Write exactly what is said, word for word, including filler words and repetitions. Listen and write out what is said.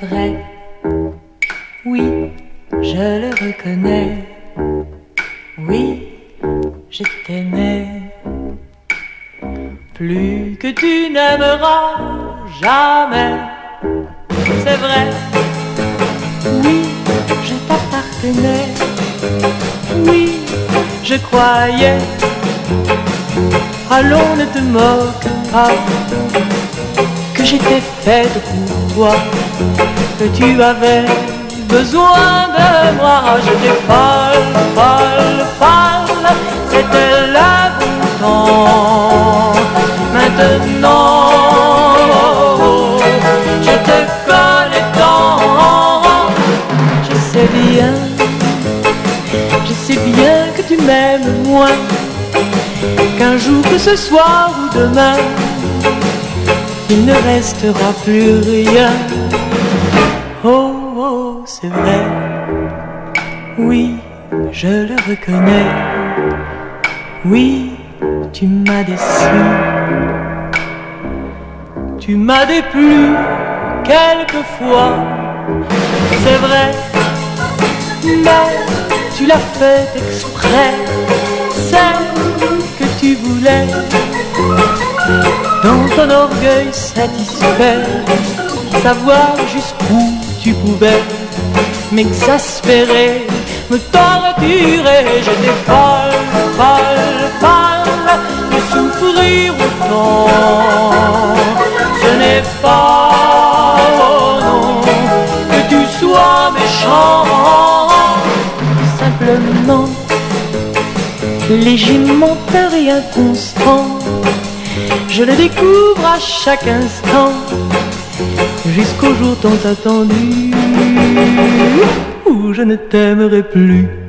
vrai. Oui, je le reconnais. Oui, je t'aimais. Plus que tu n'aimeras jamais. C'est vrai. Oui, je t'appartenais. Oui, je croyais. Allons, ne te moque pas, que j'étais faite pour toi, que tu avais besoin de moi. J'étais folle, folle, folle, c'était le bon temps. Maintenant, je te connais tant. Je sais bien, je sais bien que tu m'aimes moins, qu'un jour, que ce soir ou demain, il ne restera plus rien. Oh, oh, c'est vrai. Oui, je le reconnais. Oui, tu m'as déçu. Tu m'as déplu quelquefois. C'est vrai, mais tu l'as fait exprès. C'est que tu voulais, dans ton orgueil satisfait, savoir jusqu'où tu pouvais m'exaspérer, me torturer. J'étais folle, folle, folle de souffrir autant. Ce n'est pas, oh non, que tu sois méchant. Simplement léger, menteur et inconstant, je le découvre à chaque instant, jusqu'au jour tant attendu où je ne t'aimerai plus.